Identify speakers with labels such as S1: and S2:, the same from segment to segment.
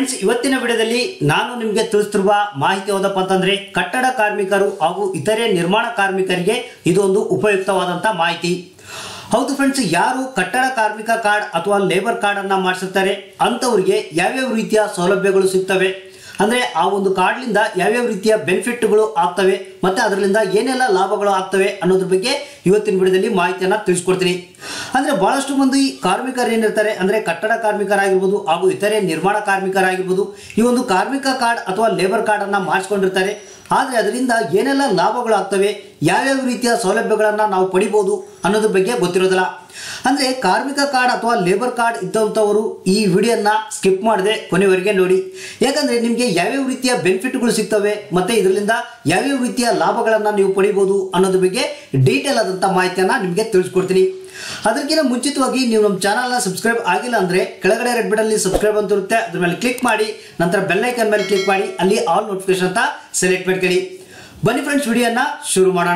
S1: Friends, ಇವತ್ತಿನ ವಿಡಿಯೋದಲ್ಲಿ ನಾನು ನಿಮಗೆ ತಿಳಿಸುತ್ತಿರುವ ಮಾಹಿತಿ ಯಾವುದಪ್ಪ ಅಂತಂದ್ರೆ ಕಟ್ಟಡ ಕಾರ್ಮಿಕರು ಹಾಗೂ ಇತರೆ ನಿರ್ಮಾಣ ಕಾರ್ಮಿಕರಿಗೆ ಇದೊಂದು ಉಪಯುಕ್ತವಾದಂತಹ ಮಾಹಿತಿ. ಹೌದು ಫ್ರೆಂಡ್ಸ್, ಯಾರು ಕಟ್ಟಡ ಕಾರ್ಮಿಕ ಕಾರ್ಡ್ ಅಥವಾ ಲೇಬರ್ ಕಾರ್ಡ್ ಅನ್ನ ಮಾಡಿಸುತ್ತಾರೆ ಅಂತವರಿಗೆ ಯಾವ್ಯಾವ ರೀತಿಯ ಸೌಲಭ್ಯಗಳು ಸಿಗ್ತವೆ, ಅಂದ್ರೆ ಆ ಒಂದು ಕಾರ್ಡ್ಲಿಂದ ಯಾವ್ಯಾವ ರೀತಿಯ ಬೆನಿಫಿಟ್ಗಳು ಆಗ್ತವೆ ಮತ್ತೆ ಅದರಿಂದ ಏನೆಲ್ಲ ಲಾಭಗಳು ಆಗ್ತವೆ ಅನ್ನೋದ್ರ ಬಗ್ಗೆ ಇವತ್ತಿನ ವಿಡಿಯೋದಲ್ಲಿ ಮಾಹಿತಿಯನ್ನ ತಿಳಿಸ್ಕೊಡ್ತೀನಿ. ಅಂದ್ರೆ ಬಹಳಷ್ಟು ಮಂದಿ ಕಾರ್ಮಿಕರು ಏನಿರ್ತಾರೆ ಅಂದ್ರೆ ಕಟ್ಟಡ ಕಾರ್ಮಿಕರಾಗಿರ್ಬೋದು ಹಾಗೂ ಇತರೆ ನಿರ್ಮಾಣ ಕಾರ್ಮಿಕರಾಗಿರ್ಬೋದು ಈ ಒಂದು ಕಾರ್ಮಿಕ ಕಾರ್ಡ್ ಅಥವಾ ಲೇಬರ್ ಕಾರ್ಡ್ ಅನ್ನ ಮಾಡಿಸ್ಕೊಂಡಿರ್ತಾರೆ. ಆದರೆ ಅದರಿಂದ ಏನೆಲ್ಲ ಲಾಭಗಳು ಆಗ್ತವೆ, ಯಾವ್ಯಾವ ರೀತಿಯ ಸೌಲಭ್ಯಗಳನ್ನು ನಾವು ಪಡಿಬೋದು ಅನ್ನೋದ್ರ ಬಗ್ಗೆ ಗೊತ್ತಿರೋದಿಲ್ಲ. ಅಂದರೆ ಕಾರ್ಮಿಕ ಕಾರ್ಡ್ ಅಥವಾ ಲೇಬರ್ ಕಾರ್ಡ್ ಇದ್ದಂಥವರು ಈ ವಿಡಿಯೋನ ಸ್ಕಿಪ್ ಮಾಡದೆ ಕೊನೆವರೆಗೆ ನೋಡಿ. ಯಾಕಂದರೆ ನಿಮಗೆ ಯಾವ್ಯಾವ ರೀತಿಯ ಬೆನಿಫಿಟ್ಗಳು ಸಿಗ್ತವೆ ಮತ್ತು ಇದರಿಂದ ಯಾವ್ಯಾವ ರೀತಿಯ ಲಾಭಗಳನ್ನು ನೀವು ಪಡಿಬೋದು ಅನ್ನೋದ್ರ ಬಗ್ಗೆ ಡೀಟೇಲ್ ಆದಂಥ ಮಾಹಿತಿಯನ್ನು ನಿಮಗೆ ತಿಳಿಸ್ಕೊಡ್ತೀನಿ. ಅದಕ್ಕಿಂತ ಮುಂಚಿತವಾಗಿ ನೀವು ನಮ್ಮ ಚಾನಲ್ನ ಸಬ್ಸ್ಕ್ರೈಬ್ ಆಗಿಲ್ಲ ಅಂದರೆ ಕೆಳಗಡೆ ರೆಡ್ ಬಟನ್ ಸಬ್ಸ್ಕ್ರೈಬ್ ಅಂತ ಇರುತ್ತೆ, ಅದ್ರ ಮೇಲೆ ಕ್ಲಿಕ್ ಮಾಡಿ, ನಂತರ ಬೆಲ್ ಐಕಾನ್ ಮೇಲೆ ಕ್ಲಿಕ್ ಮಾಡಿ, ಅಲ್ಲಿ ಆಲ್ ನೋಟಿಫಿಕೇಶನ್ ಅಂತ ಸೆಲೆಕ್ಟ್ ಮಾಡ್ಕೊಳ್ಳಿ. ಬನ್ನಿ ಫ್ರೆಂಡ್ಸ್, ವಿಡಿಯೋನ ಶುರು ಮಾಡೋಣ.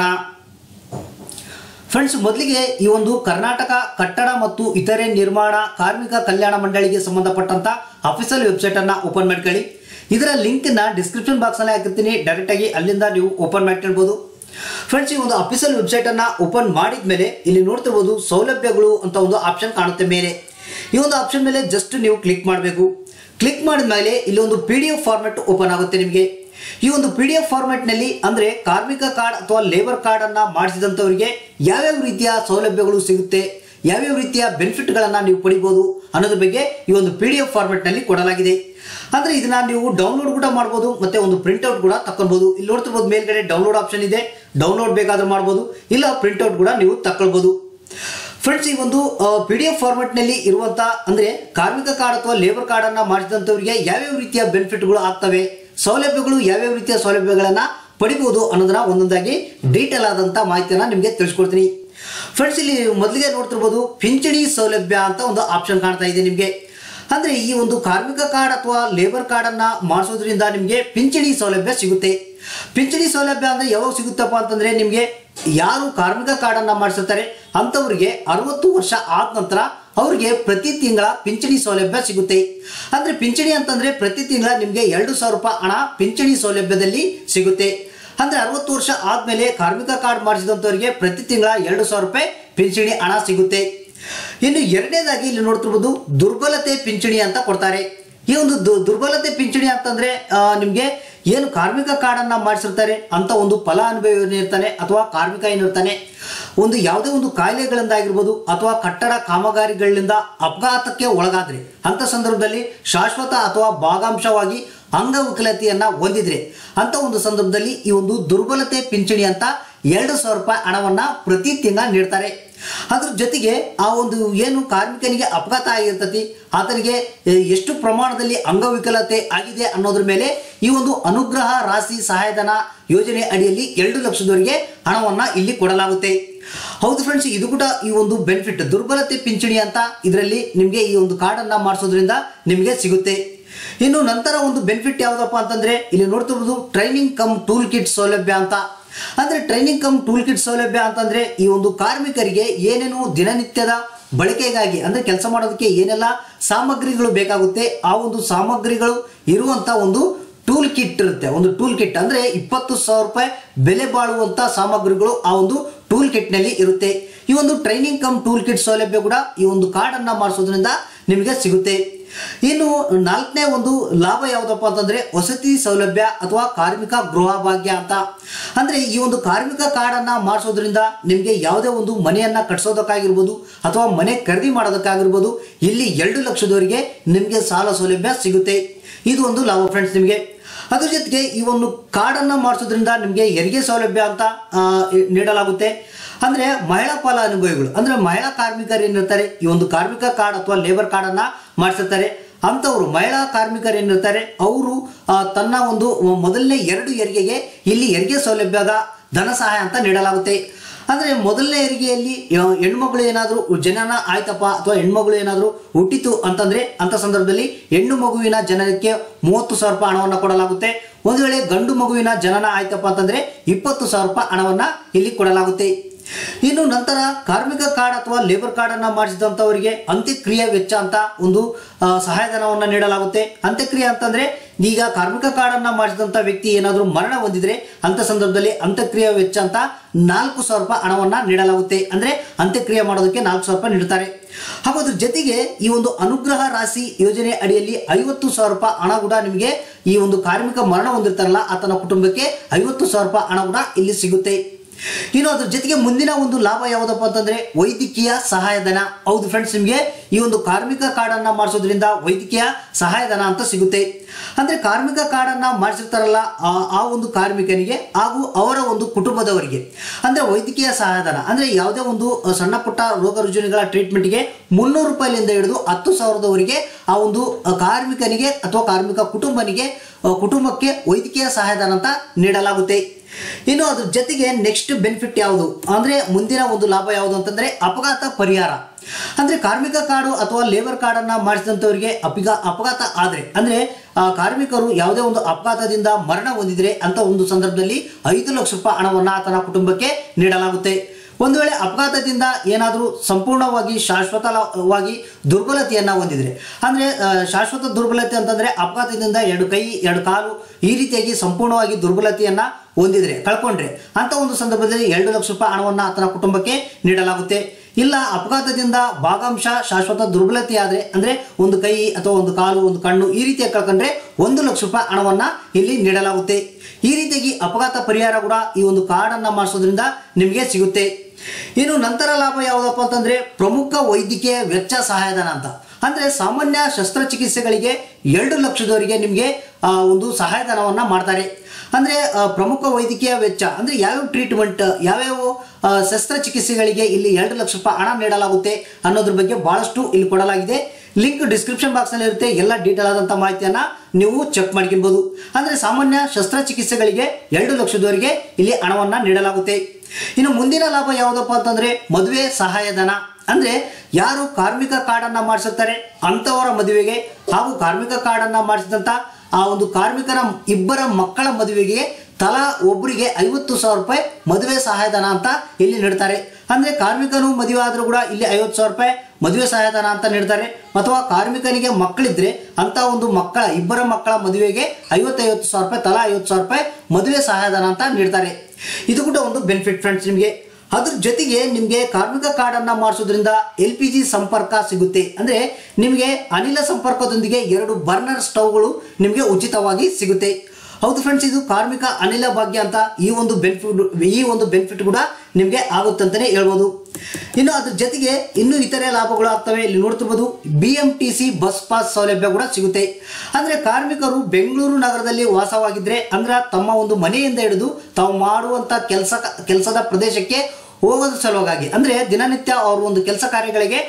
S1: ಫ್ರೆಂಡ್ಸ್, ಮೊದಲಿಗೆ ಈ ಒಂದು ಕರ್ನಾಟಕ ಕಟ್ಟಡ ಮತ್ತು ಇತರೆ ನಿರ್ಮಾಣ ಕಾರ್ಮಿಕ ಕಲ್ಯಾಣ ಮಂಡಳಿಗೆ ಸಂಬಂಧಪಟ್ಟಂತ ಅಫಿಷಿಯಲ್ ವೆಬ್ಸೈಟ್ ಅನ್ನ ಓಪನ್ ಮಾಡ್ಕೊಳ್ಳಿ. ಇದರ ಲಿಂಕ್ ನ ಡಿಸ್ಕ್ರಿಪ್ಷನ್ ಬಾಕ್ಸ್ ನಲ್ಲಿ ಹಾಕಿರ್ತೀನಿ, ಡೈರೆಕ್ಟ್ ಆಗಿ ಅಲ್ಲಿಂದ ನೀವು ಓಪನ್ ಮಾಡ್ಕೊಳ್ಬಹುದು. ಫ್ರೆಂಡ್ಸ್, ಈ ಒಂದು ಅಫಿಷಿಯಲ್ ವೆಬ್ಸೈಟ್ ಅನ್ನ ಓಪನ್ ಮಾಡಿದ ಮೇಲೆ ಇಲ್ಲಿ ನೋಡ್ತಿರ್ಬೋದು ಸೌಲಭ್ಯಗಳು ಅಂತ ಒಂದು ಆಪ್ಷನ್ ಕಾಣುತ್ತೆ ಮೇಲೆ. ಈ ಒಂದು ಆಪ್ಷನ್ ಮೇಲೆ ಜಸ್ಟ್ ನೀವು ಕ್ಲಿಕ್ ಮಾಡಬೇಕು. ಕ್ಲಿಕ್ ಮಾಡಿದ ಮೇಲೆ ಇಲ್ಲಿ ಒಂದು PDF ಫಾರ್ಮೆಟ್ ಓಪನ್ ಆಗುತ್ತೆ ನಿಮಗೆ. ಈ ಒಂದು PDF ಫಾರ್ಮೆಟ್ ನಲ್ಲಿ ಅಂದ್ರೆ ಕಾರ್ಮಿಕ ಕಾರ್ಡ್ ಅಥವಾ ಲೇಬರ್ ಕಾರ್ಡ್ ಅನ್ನ ಮಾಡಿಸಿದಂತವರಿಗೆ ಯಾವ್ಯಾವ ರೀತಿಯ ಸೌಲಭ್ಯಗಳು ಸಿಗುತ್ತೆ, ಯಾವ್ಯಾವ ರೀತಿಯ ಬೆನಿಫಿಟ್ ಗಳನ್ನ ನೀವು ಪಡಿಬಹುದು ಅನ್ನೋದ್ರ ಬಗ್ಗೆ ಈ ಒಂದು PDF ಫಾರ್ಮೆಟ್ ನಲ್ಲಿ ಕೊಡಲಾಗಿದೆ. ಅಂದ್ರೆ ಇದನ್ನ ನೀವು ಡೌನ್ಲೋಡ್ ಕೂಡ ಮಾಡಬಹುದು ಮತ್ತೆ ಒಂದು ಪ್ರಿಂಟ್ಔಟ್ ಕೂಡ ತಕೊಳ್ಬಹುದು. ಇಲ್ಲಿ ನೋಡ್ತಿರ್ಬೋದು ಮೇಲ್ಗಡೆ ಡೌನ್ಲೋಡ್ ಆಪ್ಷನ್ ಇದೆ, ಡೌನ್ಲೋಡ್ ಬೇಕಾದ್ರೂ ಮಾಡಬಹುದು, ಇಲ್ಲ ಪ್ರಿಂಟ್ಔಟ್ ಕೂಡ ನೀವು ತಕೊಳ್ಬಹುದು. ಫ್ರೆಂಡ್ಸ್, ಈ ಒಂದು PDF ಫಾರ್ಮೆಟ್ ನಲ್ಲಿ ಇರುವಂತಹ ಅಂದ್ರೆ ಕಾರ್ಮಿಕ ಕಾರ್ಡ್ ಅಥವಾ ಲೇಬರ್ ಕಾರ್ಡ್ ಅನ್ನ ಮಾಡಿಸಿದಂತವರಿಗೆ ಯಾವ್ಯಾವ ರೀತಿಯ ಬೆನಿಫಿಟ್ಗಳು ಆಗ್ತವೆ, ಸೌಲಭ್ಯಗಳು ಯಾವ್ಯಾವ ರೀತಿಯ ಸೌಲಭ್ಯಗಳನ್ನ ಪಡಿಬಹುದು ಅನ್ನೋದನ್ನ ಒಂದೊಂದಾಗಿ ಡೀಟೇಲ್ ಆದಂತ ಮಾಹಿತಿಯನ್ನ ನಿಮಗೆ ತಿಳಿಸ್ಕೊಡ್ತೀನಿ. ಫ್ರೆಂಡ್ಸ್, ಇಲ್ಲಿ ಮೊದಲಿಗೆ ನೋಡ್ತಿರ್ಬೋದು ಪಿಂಚಣಿ ಸೌಲಭ್ಯ ಅಂತ ಒಂದು ಆಪ್ಷನ್ ಕಾಣ್ತಾ ಇದೆ ನಿಮಗೆ. ಅಂದ್ರೆ ಈ ಒಂದು ಕಾರ್ಮಿಕ ಕಾರ್ಡ್ ಅಥವಾ ಲೇಬರ್ ಕಾರ್ಡ್ ಅನ್ನ ಮಾಡಿಸೋದ್ರಿಂದ ನಿಮಗೆ ಪಿಂಚಣಿ ಸೌಲಭ್ಯ ಸಿಗುತ್ತೆ. ಪಿಂಚಣಿ ಸೌಲಭ್ಯ ಅಂದ್ರೆ ಯಾವಾಗ ಸಿಗುತ್ತಪ್ಪ ಅಂತಂದ್ರೆ ನಿಮಗೆ ಯಾರು ಕಾರ್ಮಿಕ ಕಾರ್ಡ್ ಅನ್ನ ಮಾಡಿಸಿರ್ತಾರೆ ಅಂತವರಿಗೆ 60 ವರ್ಷ ಆದ ನಂತರ ಅವರಿಗೆ ಪ್ರತಿ ತಿಂಗಳ ಪಿಂಚಣಿ ಸೌಲಭ್ಯ ಸಿಗುತ್ತೆ. ಅಂದ್ರೆ ಪಿಂಚಣಿ ಅಂತಂದ್ರೆ ಪ್ರತಿ ತಿಂಗಳ ನಿಮಗೆ 2,000 ರೂಪಾಯಿ ಹಣ ಪಿಂಚಣಿ ಸೌಲಭ್ಯದಲ್ಲಿ ಸಿಗುತ್ತೆ. ಅಂದ್ರೆ 60 ವರ್ಷ ಆದ್ಮೇಲೆ ಕಾರ್ಮಿಕ ಕಾರ್ಡ್ ಮಾಡಿಸಿದಂತವರಿಗೆ ಪ್ರತಿ ತಿಂಗಳ 2,000 ರೂಪಾಯಿ ಪಿಂಚಣಿ ಹಣ ಸಿಗುತ್ತೆ. ಇನ್ನು ಎರಡನೇದಾಗಿ ಇಲ್ಲಿ ನೋಡ್ತಿರ್ಬೋದು ದುರ್ಬಲತೆ ಪಿಂಚಣಿ ಅಂತ ಕೊಡ್ತಾರೆ. ಈ ಒಂದು ದುರ್ಬಲತೆ ಪಿಂಚಣಿ ಅಂತಂದ್ರೆ ನಿಮ್ಗೆ ಏನು ಕಾರ್ಮಿಕ ಕಾರ್ಡ್ ಅನ್ನ ಮಾಡಿಸಿರ್ತಾರೆ ಅಂತ ಒಂದು ಫಲಾನುಭವಿ ಏನಿರ್ತಾನೆ ಅಥವಾ ಕಾರ್ಮಿಕ ಏನಿರ್ತಾನೆ ಒಂದು ಯಾವುದೇ ಒಂದು ಕಾಯಿಲೆಗಳಿಂದ ಆಗಿರ್ಬೋದು ಅಥವಾ ಕಟ್ಟಡ ಕಾಮಗಾರಿಗಳಿಂದ ಅಪಘಾತಕ್ಕೆ ಒಳಗಾದ್ರೆ ಅಂತ ಸಂದರ್ಭದಲ್ಲಿ ಶಾಶ್ವತ ಅಥವಾ ಭಾಗಾಂಶವಾಗಿ ಅಂಗವಿಕಲತೆಯನ್ನ ಹೊಂದಿದ್ರೆ ಅಂತ ಒಂದು ಸಂದರ್ಭದಲ್ಲಿ ಈ ಒಂದು ದುರ್ಬಲತೆ ಪಿಂಚಣಿ ಅಂತ 2,000 ರೂಪಾಯಿ ಹಣವನ್ನ ಪ್ರತಿ ತಿಂಗಳ ನೀಡ್ತಾರೆ. ಅದ್ರ ಜೊತೆಗೆ ಆ ಒಂದು ಏನು ಕಾರ್ಮಿಕನಿಗೆ ಅಪಘಾತ ಆಗಿರ್ತತಿ ಆತನಿಗೆ ಎಷ್ಟು ಪ್ರಮಾಣದಲ್ಲಿ ಅಂಗವಿಕಲತೆ ಆಗಿದೆ ಅನ್ನೋದ್ರ ಮೇಲೆ ಈ ಒಂದು ಅನುಗ್ರಹ ರಾಶಿ ಸಹಾಯಧನ ಯೋಜನೆ ಅಡಿಯಲ್ಲಿ 2 ಲಕ್ಷದವರೆಗೆ ಹಣವನ್ನ ಇಲ್ಲಿ ಕೊಡಲಾಗುತ್ತೆ. ಹೌದು ಫ್ರೆಂಡ್ಸ್, ಇದು ಕೂಡ ಈ ಒಂದು ಬೆನಿಫಿಟ್ ದುರ್ಬಲತೆ ಪಿಂಚಣಿ ಅಂತ ಇದರಲ್ಲಿ ನಿಮಗೆ ಈ ಒಂದು ಕಾರ್ಡ್ ಅನ್ನ ಮಾಡಿಸೋದ್ರಿಂದ ನಿಮಗೆ ಸಿಗುತ್ತೆ. ಇನ್ನು ನಂತರ ಒಂದು ಬೆನಿಫಿಟ್ ಯಾವುದಪ್ಪ ಅಂತಂದ್ರೆ ಇಲ್ಲಿ ನೋಡ್ತಿರ್ಬೋದು ಟ್ರೈನಿಂಗ್ ಕಮ್ ಟೂಲ್ ಕಿಟ್ ಸೌಲಭ್ಯ ಅಂತ. ಅಂದ್ರೆ ಟ್ರೈನಿಂಗ್ ಕಮ್ ಟೂಲ್ ಕಿಟ್ ಸೌಲಭ್ಯ ಅಂತಂದ್ರೆ ಈ ಒಂದು ಕಾರ್ಮಿಕರಿಗೆ ಏನೇನು ದಿನನಿತ್ಯದ ಬಳಕೆಗಾಗಿ ಅಂದ್ರೆ ಕೆಲಸ ಮಾಡೋದಕ್ಕೆ ಏನೆಲ್ಲ ಸಾಮಗ್ರಿಗಳು ಬೇಕಾಗುತ್ತೆ ಆ ಒಂದು ಸಾಮಗ್ರಿಗಳು ಇರುವಂತ ಒಂದು ಟೂಲ್ ಕಿಟ್ ಇರುತ್ತೆ. ಒಂದು ಟೂಲ್ ಕಿಟ್ ಅಂದ್ರೆ 20,000 ರೂಪಾಯಿ ಬೆಲೆ ಬಾಳುವಂತ ಸಾಮಗ್ರಿಗಳು ಆ ಒಂದು ಟೂಲ್ ಕಿಟ್ ನಲ್ಲಿ ಇರುತ್ತೆ. ಈ ಒಂದು ಟ್ರೈನಿಂಗ್ ಕಮ್ ಟೂಲ್ ಕಿಟ್ ಸೌಲಭ್ಯ ಕೂಡ ಈ ಒಂದು ಕಾರ್ಡ್ ಅನ್ನ ಮಾಡಿಸೋದ್ರಿಂದ ನಿಮಗೆ ಸಿಗುತ್ತೆ. ಇನ್ನು ನಾಲ್ಕನೇ ಒಂದು ಲಾಭ ಯಾವುದಪ್ಪ ಅಂತಂದ್ರೆ ವಸತಿ ಸೌಲಭ್ಯ ಅಥವಾ ಕಾರ್ಮಿಕ ಗೃಹ ಭಾಗ್ಯ ಅಂತ. ಅಂದ್ರೆ ಈ ಒಂದು ಕಾರ್ಮಿಕ ಕಾರ್ಡ್ ಅನ್ನ ಮಾಡಿಸೋದ್ರಿಂದ ನಿಮಗೆ ಯಾವುದೇ ಒಂದು ಮನೆಯನ್ನ ಕಟ್ಸೋದಕ್ಕಾಗಿರ್ಬೋದು ಅಥವಾ ಮನೆ ಖರೀದಿ ಮಾಡೋದಕ್ಕಾಗಿರ್ಬೋದು ಇಲ್ಲಿ 2 ಲಕ್ಷದವರೆಗೆ ನಿಮಗೆ ಸಾಲ ಸೌಲಭ್ಯ ಸಿಗುತ್ತೆ. ಇದು ಒಂದು ಲಾಭ ಫ್ರೆಂಡ್ಸ್ ನಿಮಗೆ. ಅದ್ರ ಜೊತೆಗೆ ಈ ಒಂದು ಕಾರ್ಡ್ ಅನ್ನ ಮಾಡಿಸೋದ್ರಿಂದ ನಿಮಗೆ ಹೆರಿಗೆ ಸೌಲಭ್ಯ ಅಂತ ನೀಡಲಾಗುತ್ತೆ. ಅಂದ್ರೆ ಮಹಿಳಾ ಫಲಾನುಭವಿಗಳು ಅಂದ್ರೆ ಮಹಿಳಾ ಕಾರ್ಮಿಕರು ಏನಿರ್ತಾರೆ ಈ ಒಂದು ಕಾರ್ಮಿಕ ಕಾರ್ಡ್ ಅಥವಾ ಲೇಬರ್ ಕಾರ್ಡ್ ಅನ್ನ ಮಾಡಿಸಿರ್ತಾರೆ ಅಂತವರು ಮಹಿಳಾ ಕಾರ್ಮಿಕರು ಏನಿರ್ತಾರೆ ಅವರು ತನ್ನ ಒಂದು ಮೊದಲನೇ 2 ಹೆರಿಗೆಗೆ ಇಲ್ಲಿ ಹೆರಿಗೆ ಸೌಲಭ್ಯದ ಧನ ಸಹಾಯ ಅಂತ ನೀಡಲಾಗುತ್ತೆ. ಅಂದ್ರೆ ಮೊದಲನೇ ಹೆರಿಗೆಯಲ್ಲಿ ಹೆಣ್ಮಗಳು ಏನಾದರೂ ಜನನ ಆಯ್ತಪ್ಪ ಅಥವಾ ಹೆಣ್ಮಗಳು ಏನಾದರೂ ಹುಟ್ಟಿತು ಅಂತಂದ್ರೆ ಅಂತ ಸಂದರ್ಭದಲ್ಲಿ ಹೆಣ್ಣು ಮಗುವಿನ ಜನನಕ್ಕೆ 30,000 ರೂಪಾಯಿ ಹಣವನ್ನು ಕೊಡಲಾಗುತ್ತೆ. ಒಂದು ವೇಳೆ ಗಂಡು ಮಗುವಿನ ಜನನ ಆಯ್ತಪ್ಪ ಅಂತಂದ್ರೆ 20,000 ರೂಪಾಯಿ ಹಣವನ್ನ ಇಲ್ಲಿ ಕೊಡಲಾಗುತ್ತೆ. ಇನ್ನು ನಂತರ ಕಾರ್ಮಿಕ ಕಾರ್ಡ್ ಅಥವಾ ಲೇಬರ್ ಕಾರ್ಡ್ ಅನ್ನ ಮಾಡಿಸಿದಂತವರಿಗೆ ಅಂತ್ಯಕ್ರಿಯೆ ವೆಚ್ಚ ಅಂತ ಒಂದು ಸಹಾಯಧನವನ್ನ ನೀಡಲಾಗುತ್ತೆ. ಅಂತ್ಯಕ್ರಿಯೆ ಅಂತಂದ್ರೆ ಈಗ ಕಾರ್ಮಿಕ ಕಾರ್ಡ್ ಅನ್ನ ಮಾಡಿಸಿದಂತ ವ್ಯಕ್ತಿ ಏನಾದರೂ ಮರಣ ಹೊಂದಿದ್ರೆ ಅಂತ ಸಂದರ್ಭದಲ್ಲಿ ಅಂತ್ಯಕ್ರಿಯೆ ವೆಚ್ಚ ಅಂತ 4,000 ರೂಪಾಯಿ ಹಣವನ್ನ ನೀಡಲಾಗುತ್ತೆ. ಅಂದ್ರೆ ಅಂತ್ಯಕ್ರಿಯೆ ಮಾಡೋದಕ್ಕೆ 4,000 ರೂಪಾಯಿ ನೀಡುತ್ತಾರೆ. ಹಾಗೂ ಅದ್ರ ಜೊತೆಗೆ ಈ ಒಂದು ಅನುಗ್ರಹ ರಾಶಿ ಯೋಜನೆ ಅಡಿಯಲ್ಲಿ 50,000 ರೂಪಾಯಿ ಹಣ ಕೂಡ ನಿಮಗೆ ಈ ಒಂದು ಕಾರ್ಮಿಕ ಮರಣ ಹೊಂದಿರ್ತಾರಲ್ಲ ಆತನ ಕುಟುಂಬಕ್ಕೆ 50,000 ರೂಪಾಯಿ ಹಣ ಕೂಡ ಇಲ್ಲಿ ಸಿಗುತ್ತೆ. ಇನ್ನು ಅದ್ರ ಜೊತೆಗೆ ಮುಂದಿನ ಒಂದು ಲಾಭ ಯಾವುದಪ್ಪ ಅಂತಂದ್ರೆ ವೈದ್ಯಕೀಯ ಸಹಾಯಧನ. ಹೌದು ಫ್ರೆಂಡ್ಸ್, ನಿಮಗೆ ಈ ಒಂದು ಕಾರ್ಮಿಕ ಕಾರ್ಡ್ ಅನ್ನ ಮಾಡಿಸೋದ್ರಿಂದ ವೈದ್ಯಕೀಯ ಸಹಾಯಧನ ಅಂತ ಸಿಗುತ್ತೆ. ಅಂದ್ರೆ ಕಾರ್ಮಿಕ ಕಾರ್ಡ್ ಅನ್ನ ಮಾಡಿಸಿರ್ತಾರಲ್ಲ ಆ ಒಂದು ಕಾರ್ಮಿಕನಿಗೆ ಹಾಗೂ ಅವರ ಒಂದು ಕುಟುಂಬದವರಿಗೆ ಅಂದ್ರೆ ವೈದ್ಯಕೀಯ ಸಹಾಯಧನ ಅಂದ್ರೆ ಯಾವುದೇ ಒಂದು ಸಣ್ಣ ಪುಟ್ಟ ರೋಗ ರುಜಿನಗಳ ಟ್ರೀಟ್ಮೆಂಟ್ಗೆ 300 ರೂಪಾಯಿಲಿಂದ ಹಿಡಿದು 10,000ದವರೆಗೆ ಆ ಒಂದು ಕಾರ್ಮಿಕನಿಗೆ ಅಥವಾ ಕಾರ್ಮಿಕ ಕುಟುಂಬಕ್ಕೆ ವೈದ್ಯಕೀಯ ಸಹಾಯಧನ ಅಂತ ನೀಡಲಾಗುತ್ತೆ. ಇನ್ನು ಅದ್ರ ಜೊತೆಗೆ ನೆಕ್ಸ್ಟ್ ಬೆನಿಫಿಟ್ ಯಾವುದು ಅಂದ್ರೆ ಮುಂದಿನ ಒಂದು ಲಾಭ ಯಾವುದು ಅಂತಂದ್ರೆ ಅಪಘಾತ ಪರಿಹಾರ. ಅಂದ್ರೆ ಕಾರ್ಮಿಕ ಕಾರ್ಡು ಅಥವಾ ಲೇಬರ್ ಕಾರ್ಡ್ ಅನ್ನ ಮಾಡಿಸಿದಂತವರಿಗೆ ಅಪಘಾತ ಆದ್ರೆ ಅಂದ್ರೆ ಕಾರ್ಮಿಕರು ಯಾವುದೇ ಒಂದು ಅಪಘಾತದಿಂದ ಮರಣ ಹೊಂದಿದ್ರೆ ಅಂತ ಒಂದು ಸಂದರ್ಭದಲ್ಲಿ 5 ಲಕ್ಷ ರೂಪಾಯಿ ಹಣವನ್ನ ಆತನ ಕುಟುಂಬಕ್ಕೆ ನೀಡಲಾಗುತ್ತೆ. ಒಂದು ವೇಳೆ ಅಪಘಾತದಿಂದ ಏನಾದರೂ ಸಂಪೂರ್ಣವಾಗಿ ಶಾಶ್ವತವಾಗಿ ದುರ್ಬಲತೆಯನ್ನ ಹೊಂದಿದ್ರೆ ಅಂದ್ರೆ ಶಾಶ್ವತ ದುರ್ಬಲತೆ ಅಂತಂದ್ರೆ ಅಪಘಾತದಿಂದ 2 ಕೈ 2 ಕಾಲು ಈ ರೀತಿಯಾಗಿ ಸಂಪೂರ್ಣವಾಗಿ ದುರ್ಬಲತೆಯನ್ನ ಹೊಂದಿದ್ರೆ ಕಳ್ಕೊಂಡ್ರೆ ಅಂತ ಒಂದು ಸಂದರ್ಭದಲ್ಲಿ 2 ಲಕ್ಷ ರೂಪಾಯಿ ಹಣವನ್ನ ಆತನ ಕುಟುಂಬಕ್ಕೆ ನೀಡಲಾಗುತ್ತೆ. ಇಲ್ಲ ಅಪಘಾತದಿಂದ ಭಾಗಂಶ ಶಾಶ್ವತ ದುರ್ಬಲತೆ ಆದ್ರೆ ಅಂದ್ರೆ ಒಂದು ಕೈ ಅಥವಾ ಒಂದು ಕಾಲು ಒಂದು ಕಣ್ಣು ಈ ರೀತಿಯಾಗಿ ಕಳ್ಕೊಂಡ್ರೆ 1 ಲಕ್ಷ ರೂಪಾಯಿ ಹಣವನ್ನ ಇಲ್ಲಿ ನೀಡಲಾಗುತ್ತೆ. ಈ ರೀತಿಯಾಗಿ ಅಪಘಾತ ಪರಿಹಾರ ಕೂಡ ಈ ಒಂದು ಕಾರ್ಡ್ ಅನ್ನ ಮಾಡಿಸೋದ್ರಿಂದ ನಿಮಗೆ ಸಿಗುತ್ತೆ. ಇನ್ನು ನಂತರ ಲಾಭ ಯಾವುದಪ್ಪ ಅಂತಂದ್ರೆ ಪ್ರಮುಖ ವೈದ್ಯಕೀಯ ವೆಚ್ಚ ಸಹಾಯಧನ ಅಂತ. ಅಂದ್ರೆ ಸಾಮಾನ್ಯ ಶಸ್ತ್ರಚಿಕಿತ್ಸೆಗಳಿಗೆ 2 ಲಕ್ಷದವರೆಗೆ ನಿಮಗೆ ಒಂದು ಸಹಾಯಧನವನ್ನ ಮಾಡ್ತಾರೆ. ಅಂದ್ರೆ ಪ್ರಮುಖ ವೈದ್ಯಕೀಯ ವೆಚ್ಚ ಅಂದ್ರೆ ಯಾವ್ಯಾವ ಟ್ರೀಟ್ಮೆಂಟ್ ಯಾವ್ಯಾವ ಶಸ್ತ್ರಚಿಕಿತ್ಸೆಗಳಿಗೆ ಇಲ್ಲಿ 2 ಲಕ್ಷ ರೂಪಾಯಿ ಹಣ ನೀಡಲಾಗುತ್ತೆ ಅನ್ನೋದ್ರ ಬಗ್ಗೆ ಬಹಳಷ್ಟು ಇಲ್ಲಿ ಕೊಡಲಾಗಿದೆ. ಲಿಂಕ್ ಡಿಸ್ಕ್ರಿಪ್ಷನ್ ಬಾಕ್ಸ್ ನಲ್ಲಿ ಇರುತ್ತೆ. ಎಲ್ಲ ಡೀಟೇಲ್ ಆದಂತ ಮಾಹಿತಿಯನ್ನ ನೀವು ಚೆಕ್ ಮಾಡ್ಕೊಬಹುದು. ಅಂದ್ರೆ ಸಾಮಾನ್ಯ ಶಸ್ತ್ರಚಿಕಿತ್ಸೆಗಳಿಗೆ 2 ಲಕ್ಷದವರೆಗೆ ಇಲ್ಲಿ ಹಣವನ್ನ ನೀಡಲಾಗುತ್ತೆ. ಇನ್ನು ಮುಂದಿನ ಲಾಭ ಯಾವುದಪ್ಪ ಅಂತಂದ್ರೆ ಮದುವೆ ಸಹಾಯಧನ. ಅಂದ್ರೆ ಯಾರು ಕಾರ್ಮಿಕ ಕಾರ್ಡ್ ಅನ್ನ ಮಾಡಿಸುತ್ತಾರೆ ಅಂತವರ ಮದುವೆಗೆ ಹಾಗೂ ಕಾರ್ಮಿಕ ಕಾರ್ಡ್ ಅನ್ನ ಮಾಡಿಸಿದಂತ ಆ ಒಂದು ಕಾರ್ಮಿಕರ 2 ಮಕ್ಕಳ ಮದುವೆಗೆ ತಲಾ ಒಬ್ಬರಿಗೆ 50,000 ರೂಪಾಯಿ ಮದುವೆ ಸಹಾಯಧನ ಅಂತ ಇಲ್ಲಿ ನೀಡ್ತಾರೆ. ಅಂದ್ರೆ ಕಾರ್ಮಿಕನು ಮದುವೆ ಆದ್ರೂ ಕೂಡ ಇಲ್ಲಿ 50,000 ರೂಪಾಯಿ ಮದುವೆ ಸಹಾಯಧನ ಅಂತ ನೀಡ್ತಾರೆ. ಅಥವಾ ಕಾರ್ಮಿಕನಿಗೆ ಮಕ್ಕಳಿದ್ರೆ ಅಂತ ಒಂದು 2 ಮಕ್ಕಳ ಮದುವೆಗೆ 50,000 ರೂಪಾಯಿ ತಲಾ 50,000 ರೂಪಾಯಿ ಮದುವೆ ಸಹಾಯಧನ ಅಂತ ನೀಡ್ತಾರೆ. ಇದು ಕೂಡ ಒಂದು ಬೆನಿಫಿಟ್ ಫ್ರೆಂಡ್ಸ್ ನಿಮಗೆ. ಅದ್ರ ಜೊತೆಗೆ ನಿಮಗೆ ಕಾರ್ಮಿಕ ಕಾರ್ಡ್ ಅನ್ನ ಮಾಡಿಸೋದ್ರಿಂದ LPG ಸಂಪರ್ಕ ಸಿಗುತ್ತೆ. ಅಂದ್ರೆ ನಿಮಗೆ ಅನಿಲ ಸಂಪರ್ಕದೊಂದಿಗೆ 2 ಬರ್ನರ್ ಸ್ಟವ್ಗಳು ನಿಮಗೆ ಉಚಿತವಾಗಿ ಸಿಗುತ್ತೆ. ಹೌದು ಫ್ರೆಂಡ್ಸ್, ಇದು ಕಾರ್ಮಿಕ ಅನಿಲ ಭಾಗ್ಯ ಅಂತ ಈ ಒಂದು ಬೆನಿಫಿಟ್ ಕೂಡ ನಿಮಗೆ ಆಗುತ್ತೆ ಅಂತಾನೆ ಹೇಳ್ಬೋದು. ಇನ್ನು ಅದ್ರ ಜೊತೆಗೆ ಇನ್ನು ಇತರೆ ಲಾಭಗಳು ಆಗ್ತವೆ. ಇಲ್ಲಿ ನೋಡ್ತಿರ್ಬೋದು BMTC ಬಸ್ ಪಾಸ್ ಸೌಲಭ್ಯ ಕೂಡ ಸಿಗುತ್ತೆ. ಅಂದ್ರೆ ಕಾರ್ಮಿಕರು ಬೆಂಗಳೂರು ನಗರದಲ್ಲಿ ವಾಸವಾಗಿದ್ರೆ ಅಂದ್ರೆ ತಮ್ಮ ಒಂದು ಮನೆಯಿಂದ ಹಿಡಿದು ತಾವು ಮಾಡುವಂತ ಕೆಲಸದ ಪ್ರದೇಶಕ್ಕೆ ಹೋಗೋದ್ರ ಸಲುವಾಗಿ ಅಂದ್ರೆ ದಿನನಿತ್ಯ ಅವ್ರ ಒಂದು ಕೆಲಸ ಕಾರ್ಯಗಳಿಗೆ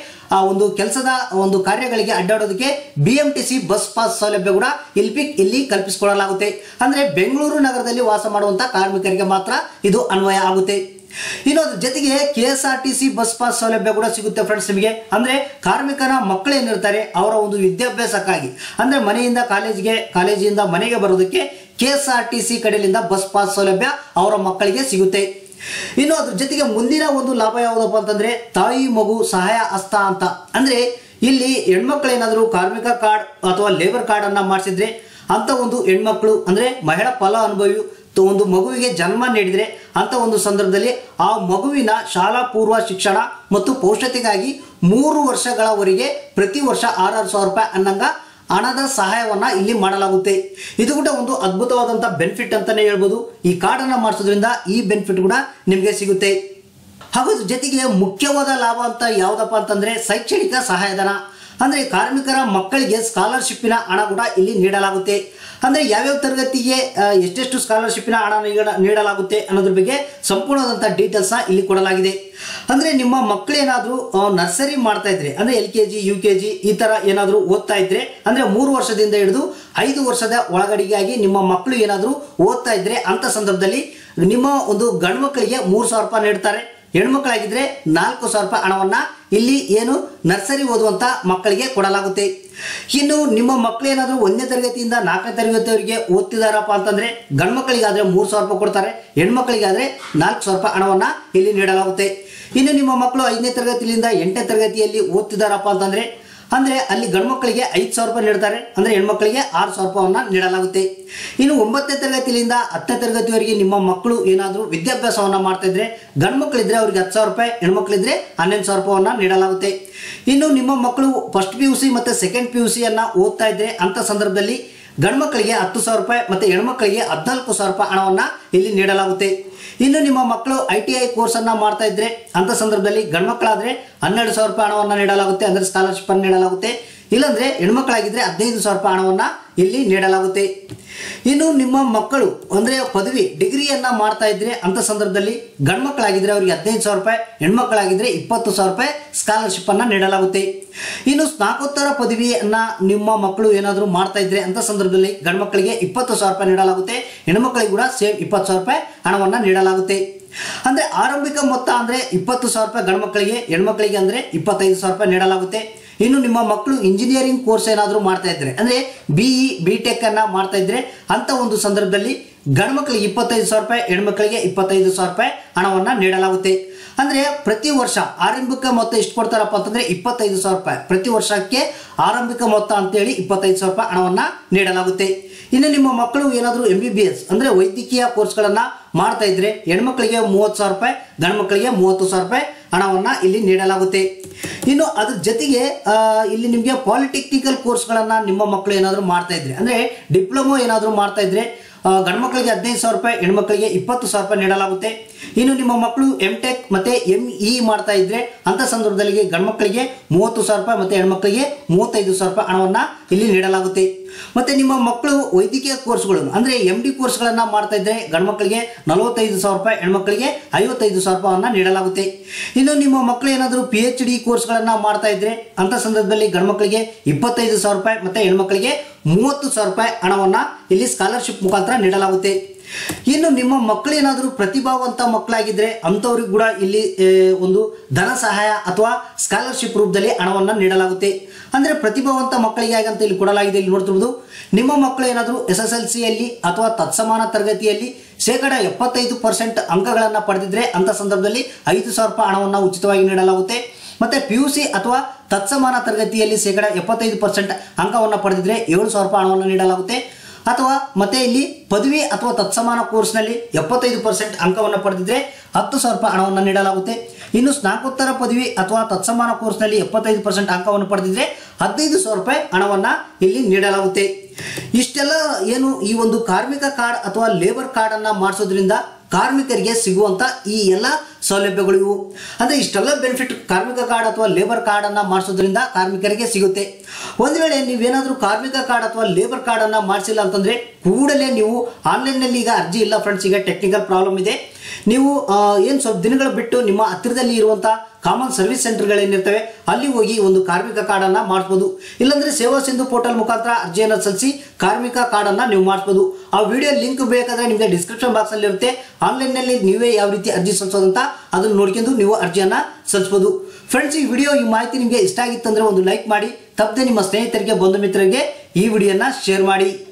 S1: ಕಾರ್ಯಗಳಿಗೆ ಅಡ್ಡಾಡೋದಕ್ಕೆ BMTC ಬಸ್ ಪಾಸ್ ಸೌಲಭ್ಯ ಕೂಡ ಇಲ್ಲಿ ಕಲ್ಪಿಸಿಕೊಡಲಾಗುತ್ತೆ. ಅಂದ್ರೆ ಬೆಂಗಳೂರು ನಗರದಲ್ಲಿ ವಾಸ ಮಾಡುವಂತ ಕಾರ್ಮಿಕರಿಗೆ ಮಾತ್ರ ಇದು ಅನ್ವಯ ಆಗುತ್ತೆ. ಇನ್ನು ಅದ್ರ ಜೊತೆಗೆ KSRTC ಬಸ್ ಪಾಸ್ ಸೌಲಭ್ಯ ಕೂಡ ಸಿಗುತ್ತೆ ಫ್ರೆಂಡ್ಸ್ ನಿಮಗೆ. ಅಂದ್ರೆ ಕಾರ್ಮಿಕನ ಮಕ್ಕಳು ಏನಿರ್ತಾರೆ ಅವರ ಒಂದು ವಿದ್ಯಾಭ್ಯಾಸಕ್ಕಾಗಿ ಅಂದ್ರೆ ಮನೆಯಿಂದ ಕಾಲೇಜಿಂದ ಮನೆಗೆ ಬರೋದಕ್ಕೆ KSRTC ಕಡೆಯಿಂದ ಬಸ್ ಪಾಸ್ ಸೌಲಭ್ಯ ಅವರ ಮಕ್ಕಳಿಗೆ ಸಿಗುತ್ತೆ. ಇನ್ನು ಅದ್ರ ಜೊತೆಗೆ ಮುಂದಿನ ಒಂದು ಲಾಭ ಯಾವುದಪ್ಪ ಅಂತಂದ್ರೆ ತಾಯಿ ಮಗು ಸಹಾಯ ಹಸ್ತ ಅಂತ. ಅಂದ್ರೆ ಇಲ್ಲಿ ಹೆಣ್ಮಕ್ಳು ಏನಾದರೂ ಕಾರ್ಮಿಕ ಕಾರ್ಡ್ ಅಥವಾ ಲೇಬರ್ ಕಾರ್ಡ್ ಅನ್ನ ಮಾಡಿಸಿದ್ರೆ ಅಂತ ಒಂದು ಹೆಣ್ಮಕ್ಳು ಅಂದ್ರೆ ಮಹಿಳಾ ಫಲಾನುಭವಿ ಒಂದು ಮಗುವಿಗೆ ಜನ್ಮ ನೀಡಿದ್ರೆ ಅಂತ ಒಂದು ಸಂದರ್ಭದಲ್ಲಿ ಆ ಮಗುವಿನ ಶಾಲಾ ಪೂರ್ವ ಶಿಕ್ಷಣ ಮತ್ತು ಪೌಷ್ಟಿಕತೆಗಾಗಿ 3 ವರ್ಷಗಳವರೆಗೆ ಪ್ರತಿ ವರ್ಷ 6,000 ರೂಪಾಯಿ ಅನ್ನಂಗ ಹಣದ ಸಹಾಯವನ್ನ ಇಲ್ಲಿ ಮಾಡಲಾಗುತ್ತೆ. ಇದು ಕೂಡ ಒಂದು ಅದ್ಭುತವಾದಂತ ಬೆನಿಫಿಟ್ ಅಂತಾನೆ ಹೇಳ್ಬೋದು. ಈ ಕಾರ್ಡ್ ಅನ್ನ ಮಾಡಿಸೋದ್ರಿಂದ ಈ ಬೆನಿಫಿಟ್ ಕೂಡ ನಿಮಗೆ ಸಿಗುತ್ತೆ. ಹಾಗೂ ಜೊತೆಗೆ ಮುಖ್ಯವಾದ ಲಾಭ ಅಂತ ಯಾವುದಪ್ಪ ಅಂತಂದ್ರೆ ಶೈಕ್ಷಣಿಕ ಸಹಾಯಧನ. ಅಂದ್ರೆ ಕಾರ್ಮಿಕರ ಮಕ್ಕಳಿಗೆ ಸ್ಕಾಲರ್ಶಿಪ್ಪಿನ ಹಣ ಕೂಡ ಇಲ್ಲಿ ನೀಡಲಾಗುತ್ತೆ. ಅಂದ್ರೆ ಯಾವ್ಯಾವ ತರಗತಿಗೆ ಎಷ್ಟೆಷ್ಟು ಸ್ಕಾಲರ್ಶಿಪ್ಪಿನ ಹಣ ನೀಡಲಾಗುತ್ತೆ ಅನ್ನೋದ್ರ ಬಗ್ಗೆ ಸಂಪೂರ್ಣವಾದಂಥ ಡೀಟೇಲ್ಸ್ನ ಇಲ್ಲಿ ಕೊಡಲಾಗಿದೆ. ಅಂದ್ರೆ ನಿಮ್ಮ ಮಕ್ಕಳೇನಾದರೂ ನರ್ಸರಿ ಮಾಡ್ತಾ ಇದ್ರೆ ಅಂದ್ರೆ LKG UKG ಈ ತರ ಏನಾದರೂ ಓದ್ತಾ ಇದ್ರೆ ಅಂದ್ರೆ 3 ವರ್ಷದಿಂದ ಹಿಡಿದು 5 ವರ್ಷದ ಒಳಗಡೆಗಾಗಿ ನಿಮ್ಮ ಮಕ್ಕಳು ಏನಾದರೂ ಓದ್ತಾ ಇದ್ರೆ ಅಂತ ಸಂದರ್ಭದಲ್ಲಿ ನಿಮ್ಮ ಒಂದು ಗಂಡು ಮಕ್ಕಳಿಗೆ 3,000 ರೂಪಾಯಿ ನೀಡ್ತಾರೆ. ಹೆಣ್ಮಕ್ಳಾಗಿದ್ರೆ 4,000 ರೂಪಾಯಿ ಹಣವನ್ನ ಇಲ್ಲಿ ಏನು ನರ್ಸರಿ ಓದುವಂತ ಮಕ್ಕಳಿಗೆ ಕೊಡಲಾಗುತ್ತೆ. ಇನ್ನು ನಿಮ್ಮ ಮಕ್ಕಳು ಏನಾದರೂ 1ನೇ ತರಗತಿಯಿಂದ 4ನೇ ತರಗತಿಯವರೆಗೆ ಓದ್ತಿದಾರಪ್ಪ ಅಂತಂದ್ರೆ ಗಂಡು ಮಕ್ಕಳಿಗಾದ್ರೆ 3,000 ರೂಪಾಯಿ ಕೊಡ್ತಾರೆ, ಹೆಣ್ಮಕ್ಳಿಗಾದ್ರೆ 4,000 ರೂಪಾಯಿ ಹಣವನ್ನ ಇಲ್ಲಿ ನೀಡಲಾಗುತ್ತೆ. ಇನ್ನು ನಿಮ್ಮ ಮಕ್ಕಳು 5ನೇ ತರಗತಿಯಿಂದ 8ನೇ ತರಗತಿಯಲ್ಲಿ ಓದ್ತಿದಾರಪ್ಪ ಅಂತಂದ್ರೆ ಅಲ್ಲಿ ಗಂಡು ಮಕ್ಕಳಿಗೆ 5,000 ರೂಪಾಯಿ ನೀಡ್ತಾರೆ, ಅಂದ್ರೆ ಹೆಣ್ಮಕ್ಳಿಗೆ 6,000 ರೂಪಾಯಿಯನ್ನ ನೀಡಲಾಗುತ್ತೆ. ಇನ್ನು 9ನೇ ತರಗತಿಯಿಂದ 10ನೇ ತರಗತಿವರೆಗೆ ನಿಮ್ಮ ಮಕ್ಕಳು ಏನಾದರೂ ವಿದ್ಯಾಭ್ಯಾಸವನ್ನ ಮಾಡ್ತಾ ಇದ್ರೆ ಗಂಡು ಮಕ್ಕಳಿದ್ರೆ ಅವ್ರಿಗೆ 10,000 ರೂಪಾಯಿ, ಹೆಣ್ಮಕ್ಳಿದ್ರೆ 11,000 ರೂಪಾಯಿಯನ್ನ ನೀಡಲಾಗುತ್ತೆ. ಇನ್ನು ನಿಮ್ಮ ಮಕ್ಕಳು ಫಸ್ಟ್ PUC ಮತ್ತೆ ಸೆಕೆಂಡ್ PUC ಅನ್ನ ಓದ್ತಾ ಇದ್ರೆ ಅಂತ ಸಂದರ್ಭದಲ್ಲಿ ಗಂಡು ಮಕ್ಕಳಿಗೆ 10,000 ರೂಪಾಯಿ ಮತ್ತೆ ಹೆಣ್ಮಕ್ಳಿಗೆ 14,000 ರೂಪಾಯಿ ಹಣವನ್ನ ಇಲ್ಲಿ ನೀಡಲಾಗುತ್ತೆ. ಇನ್ನು ನಿಮ್ಮ ಮಕ್ಕಳು ITI ಕೋರ್ಸ್ ಅನ್ನ ಮಾಡ್ತಾ ಇದ್ರೆ ಅಂತ ಸಂದರ್ಭದಲ್ಲಿ ಗಂಡು ಮಕ್ಕಳಾದ್ರೆ 12,000 ರೂಪಾಯಿ ಹಣವನ್ನ ನೀಡಲಾಗುತ್ತೆ, ಅಂದ್ರೆ ಸ್ಕಾಲರ್ಶಿಪ್ ಅನ್ನು ನೀಡಲಾಗುತ್ತೆ. ಇಲ್ಲಾಂದ್ರೆ ಹೆಣ್ಮಕ್ಳಾಗಿದ್ರೆ 15,000 ರೂಪಾಯಿ ಹಣವನ್ನ ಇಲ್ಲಿ ನೀಡಲಾಗುತ್ತೆ. ಇನ್ನು ನಿಮ್ಮ ಮಕ್ಕಳು ಅಂದ್ರೆ ಪದವಿ ಡಿಗ್ರಿಯನ್ನ ಮಾಡ್ತಾ ಇದ್ರೆ ಅಂತ ಸಂದರ್ಭದಲ್ಲಿ ಗಂಡು ಮಕ್ಕಳಾಗಿದ್ರೆ ಅವರಿಗೆ 15,000 ರೂಪಾಯಿ, ಹೆಣ್ಮಕ್ಳಾಗಿದ್ರೆ 20,000 ರೂಪಾಯಿ ಸ್ಕಾಲರ್ಶಿಪ್ ಅನ್ನ ನೀಡಲಾಗುತ್ತೆ. ಇನ್ನು ಸ್ನಾತಕೋತ್ತರ ಪದವಿಯನ್ನ ನಿಮ್ಮ ಮಕ್ಕಳು ಏನಾದರೂ ಮಾಡ್ತಾ ಇದ್ರೆ ಅಂತ ಸಂದರ್ಭದಲ್ಲಿ ಗಂಡು ಮಕ್ಕಳಿಗೆ 20,000 ರೂಪಾಯಿ ನೀಡಲಾಗುತ್ತೆ, ಹೆಣ್ಮಕ್ಳಿಗೆ ಕೂಡ ಸೇಮ್ 20,000 ರೂಪಾಯಿ ಹಣವನ್ನ ನೀಡಲಾಗುತ್ತೆ. ಅಂದ್ರೆ ಆರಂಭಿಕ ಮೊತ್ತ ಅಂದ್ರೆ 20,000 ರೂಪಾಯಿ ಗಂಡು ಮಕ್ಕಳಿಗೆ, ಹೆಣ್ಮಕ್ಳಿಗೆ ಅಂದ್ರೆ 25,000 ರೂಪಾಯಿ ನೀಡಲಾಗುತ್ತೆ. ಇನ್ನು ನಿಮ್ಮ ಮಕ್ಕಳು ಇಂಜಿನಿಯರಿಂಗ್ ಕೋರ್ಸ್ ಏನಾದರೂ ಮಾಡ್ತಾ ಇದ್ರೆ ಅಂದ್ರೆ BE BTech ಅನ್ನ ಮಾಡ್ತಾ ಇದ್ರೆ ಅಂತ ಒಂದು ಸಂದರ್ಭದಲ್ಲಿ ಗಂಡು ಮಕ್ಕಳಿಗೆ 25,000 ರೂಪಾಯಿ, ಹೆಣ್ಮಕ್ಳಿಗೆ 25,000 ರೂಪಾಯಿ ಹಣವನ್ನ ನೀಡಲಾಗುತ್ತೆ. ಅಂದ್ರೆ ಪ್ರತಿ ವರ್ಷ ಆರಂಭಿಕ ಮೊತ್ತ ಎಷ್ಟು ಕೊಡ್ತಾರಪ್ಪ ಅಂತಂದ್ರೆ 25,000 ರೂಪಾಯಿ ಪ್ರತಿ ವರ್ಷಕ್ಕೆ ಆರಂಭಿಕ ಮೊತ್ತ ಅಂತೇಳಿ 25,000 ರೂಪಾಯಿ ಹಣವನ್ನ ನೀಡಲಾಗುತ್ತೆ. ಇನ್ನು ನಿಮ್ಮ ಮಕ್ಕಳು ಏನಾದರೂ MBBS ಅಂದ್ರೆ ವೈದ್ಯಕೀಯ ಕೋರ್ಸ್ಗಳನ್ನ ಮಾಡ್ತಾ ಇದ್ರೆ ಹೆಣ್ಮಕ್ಳಿಗೆ 30,000 ರೂಪಾಯಿ, ಗಂಡು ಮಕ್ಕಳಿಗೆ 30,000 ರೂಪಾಯಿ ಹಣವನ್ನ ಇಲ್ಲಿ ನೀಡಲಾಗುತ್ತೆ. ಇನ್ನು ಅದ್ರ ಜೊತೆಗೆ ಇಲ್ಲಿ ನಿಮಗೆ ಪಾಲಿಟೆಕ್ನಿಕಲ್ ಕೋರ್ಸ್ಗಳನ್ನ ನಿಮ್ಮ ಮಕ್ಕಳು ಏನಾದರೂ ಮಾಡ್ತಾ ಇದ್ರೆ ಅಂದ್ರೆ ಡಿಪ್ಲೊಮೊ ಏನಾದರೂ ಮಾಡ್ತಾ ಇದ್ರೆ ಗಂಡು ಮಕ್ಕಳಿಗೆ 15,000 ರೂಪಾಯಿ, ಹೆಣ್ಮಕ್ಳಿಗೆ 20,000 ರೂಪಾಯಿ ನೀಡಲಾಗುತ್ತೆ. ಇನ್ನು ನಿಮ್ಮ ಮಕ್ಕಳು MTech ಮತ್ತೆ ME ಮಾಡ್ತಾ ಇದ್ರೆ ಅಂತ ಸಂದರ್ಭದಲ್ಲಿ ಗಂಡು ಮಕ್ಕಳಿಗೆ 30,000 ರೂಪಾಯಿ ಮತ್ತೆ ಹೆಣ್ಮಕ್ಳಿಗೆ 35,000 ರೂಪಾಯಿ ಹಣವನ್ನ ಇಲ್ಲಿ ನೀಡಲಾಗುತ್ತೆ. ಮತ್ತೆ ನಿಮ್ಮ ಮಕ್ಕಳು ವೈದ್ಯಕೀಯ ಕೋರ್ಸ್ಗಳನ್ನು ಅಂದ್ರೆ MD ಕೋರ್ಸ್ಗಳನ್ನ ಮಾಡ್ತಾ ಇದ್ರೆ ಗಂಡು ಮಕ್ಕಳಿಗೆ 45,000 ರೂಪಾಯಿ, ಹೆಣ್ಮಕ್ಳಿಗೆ 55,000 ರೂಪಾಯಿಯನ್ನ ನೀಡಲಾಗುತ್ತೆ. ಇನ್ನು ನಿಮ್ಮ ಮಕ್ಕಳು ಏನಾದರೂ PhD ಕೋರ್ಸ್ಗಳನ್ನ ಮಾಡ್ತಾ ಇದ್ರೆ ಅಂತ ಸಂದರ್ಭದಲ್ಲಿ ಗಂಡು ಮಕ್ಕಳಿಗೆ 25,000 ರೂಪಾಯಿ ಮತ್ತೆ ಹೆಣ್ಮಕ್ಳಿಗೆ 30,000 ರೂಪಾಯಿ ಹಣವನ್ನ ಇಲ್ಲಿ ಸ್ಕಾಲರ್ಶಿಪ್ ಮುಖಾಂತರ ನೀಡಲಾಗುತ್ತೆ. ಇನ್ನು ನಿಮ್ಮ ಮಕ್ಕಳು ಏನಾದರೂ ಪ್ರತಿಭಾವಂತ ಮಕ್ಕಳಾಗಿದ್ರೆ ಅಂಥವ್ರಿಗೆ ಕೂಡ ಇಲ್ಲಿ ಒಂದು ಧನ ಸಹಾಯ ಅಥವಾ ಸ್ಕಾಲರ್ಶಿಪ್ ರೂಪದಲ್ಲಿ ಹಣವನ್ನ ನೀಡಲಾಗುತ್ತೆ. ಅಂದ್ರೆ ಪ್ರತಿಭಾವಂತ ಮಕ್ಕಳಿಗೆ ಅಂತ ಇಲ್ಲಿ ಕೊಡಲಾಗಿದೆ. ಇಲ್ಲಿ ನೋಡ್ತಿರ್ಬೋದು ನಿಮ್ಮ ಮಕ್ಕಳು ಏನಾದರೂ SSLCಯಲ್ಲಿ ಅಥವಾ ತತ್ಸಮಾನ ತರಗತಿಯಲ್ಲಿ 75% ಅಂಕಗಳನ್ನ ಪಡೆದಿದ್ರೆ ಅಂತ ಸಂದರ್ಭದಲ್ಲಿ 5,000 ರೂಪಾಯಿ ಹಣವನ್ನ ಉಚಿತವಾಗಿ ನೀಡಲಾಗುತ್ತೆ. ಮತ್ತೆ PUC ಅಥವಾ ತತ್ಸಮಾನ ತರಗತಿಯಲ್ಲಿ 75% ಅಂಕವನ್ನು ಪಡೆದಿದ್ರೆ 7,000 ರೂಪಾಯಿ ಹಣವನ್ನು ನೀಡಲಾಗುತ್ತೆ. ಅಥವಾ ಮತ್ತೆ ಇಲ್ಲಿ ಪದವಿ ಅಥವಾ ತತ್ಸಮಾನ ಕೋರ್ಸ್ನಲ್ಲಿ 75% ಅಂಕವನ್ನು ಪಡೆದಿದ್ರೆ 10,000 ರೂಪಾಯಿ ಹಣವನ್ನು ನೀಡಲಾಗುತ್ತೆ. ಇನ್ನು ಸ್ನಾತಕೋತ್ತರ ಪದವಿ ಅಥವಾ ತತ್ಸಮಾನ ಕೋರ್ಸ್ನಲ್ಲಿ 75% ಅಂಕವನ್ನು ಪಡೆದಿದ್ರೆ 15,000 ರೂಪಾಯಿ ಹಣವನ್ನು ಇಲ್ಲಿ ನೀಡಲಾಗುತ್ತೆ. ಇಷ್ಟೆಲ್ಲ ಏನು ಈ ಒಂದು ಕಾರ್ಮಿಕ ಕಾರ್ಡ್ ಅಥವಾ ಲೇಬರ್ ಕಾರ್ಡ್ ಅನ್ನ ಮಾಡಿಸೋದ್ರಿಂದ ಕಾರ್ಮಿಕರಿಗೆ ಸಿಗುವಂತ ಈ ಎಲ್ಲ ಸೌಲಭ್ಯಗಳು ಇವು. ಅಂದ್ರೆ ಇಷ್ಟೆಲ್ಲ ಬೆನಿಫಿಟ್ ಕಾರ್ಮಿಕ ಕಾರ್ಡ್ ಅಥವಾ ಲೇಬರ್ ಕಾರ್ಡ್ ಅನ್ನ ಮಾಡಿಸೋದ್ರಿಂದ ಕಾರ್ಮಿಕರಿಗೆ ಸಿಗುತ್ತೆ. ಒಂದು ವೇಳೆ ನೀವೇನಾದರೂ ಕಾರ್ಮಿಕ ಕಾರ್ಡ್ ಅಥವಾ ಲೇಬರ್ ಕಾರ್ಡ್ ಅನ್ನ ಮಾಡಿಸಿಲ್ಲ ಅಂತಂದ್ರೆ ಕೂಡಲೇ ನೀವು ಆನ್ಲೈನ್ ನಲ್ಲಿ ಈಗ ಅರ್ಜಿ ಇಲ್ಲ ಫ್ರೆಂಡ್ಸ್, ಈಗ ಟೆಕ್ನಿಕಲ್ ಪ್ರಾಬ್ಲಮ್ ಇದೆ. ನೀವು ಏನು ಸ್ವಲ್ಪ ದಿನಗಳು ಬಿಟ್ಟು ನಿಮ್ಮ ಹತ್ತಿರದಲ್ಲಿ ಇರುವಂತಹ ಕಾಮನ್ ಸರ್ವಿಸ್ ಸೆಂಟರ್ಗಳೇನಿರ್ತವೆ ಅಲ್ಲಿ ಹೋಗಿ ಒಂದು ಕಾರ್ಮಿಕ ಕಾರ್ಡ್ ಅನ್ನ ಮಾಡಿಸಬಹುದು. ಇಲ್ಲಾಂದ್ರೆ ಸೇವಾ ಸಿಂಧು ಪೋರ್ಟಲ್ ಮುಖಾಂತರ ಅರ್ಜಿಯನ್ನು ಸಲ್ಲಿಸಿ ಕಾರ್ಮಿಕ ಕಾರ್ಡ್ ಅನ್ನ ನೀವು ಮಾಡಿಸಬಹುದು. ಆ ವಿಡಿಯೋ ಲಿಂಕ್ ಬೇಕಾದ್ರೆ ನಿಮಗೆ ಡಿಸ್ಕ್ರಿಪ್ಷನ್ ಬಾಕ್ಸ್ ಅಲ್ಲಿ ಇರುತ್ತೆ. ಆನ್ಲೈನ್ ನಲ್ಲಿ ನೀವೇ ಯಾವ ರೀತಿ ಅರ್ಜಿ ಸಲ್ಲಿಸೋದಂತ ಅದನ್ನು ನೋಡ್ಕೊಂಡು ನೀವು ಅರ್ಜಿಯನ್ನ ಸಲ್ಲಿಸಬಹುದು. ಫ್ರೆಂಡ್ಸ್, ಈ ವಿಡಿಯೋ ಈ ಮಾಹಿತಿ ನಿಮಗೆ ಇಷ್ಟ ಆಗಿತ್ತಂದ್ರೆ ಒಂದು ಲೈಕ್ ಮಾಡಿ, ತಪ್ಪದೆ ನಿಮ್ಮ ಸ್ನೇಹಿತರಿಗೆ ಬಂಧು ಮಿತ್ರರಿಗೆ ಈ ವಿಡಿಯೋನ ಶೇರ್ ಮಾಡಿ.